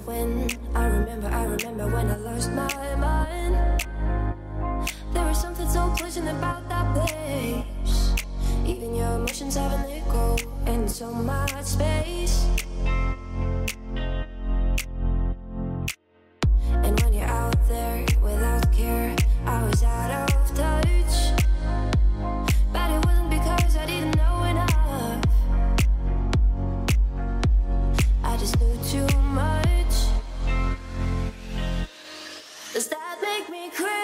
when I remember when I lost my mind. There was something so pleasant about that place. Even your emotions have an echo in so much space. And when you're out there without care, I was out of touch. But it wasn't because I didn't know enough. I just knew too much. Does that make me crazy?